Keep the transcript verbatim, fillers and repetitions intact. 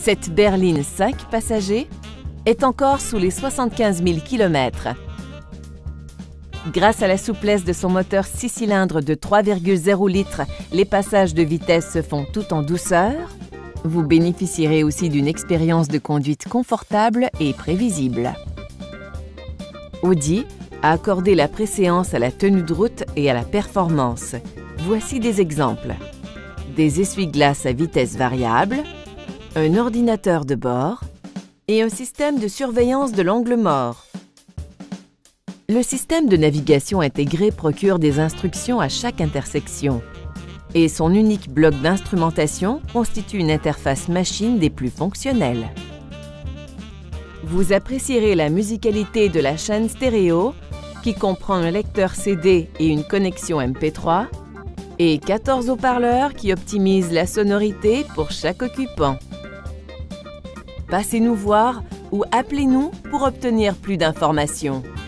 Cette berline cinq passagers est encore sous les soixante-quinze mille kilomètres. Grâce à la souplesse de son moteur six cylindres de trois virgule zéro litres, les passages de vitesse se font tout en douceur. Vous bénéficierez aussi d'une expérience de conduite confortable et prévisible. Audi a accordé la préséance à la tenue de route et à la performance. Voici des exemples. Des essuie-glaces à vitesse variable, un ordinateur de bord et un système de surveillance de l'angle mort. Le système de navigation intégré procure des instructions à chaque intersection et son unique bloc d'instrumentation constitue une interface machine des plus fonctionnelles. Vous apprécierez la musicalité de la chaîne stéréo qui comprend un lecteur C D et une connexion M P trois et quatorze haut-parleurs qui optimisent la sonorité pour chaque occupant. Passez nous voir ou appelez-nous pour obtenir plus d'informations.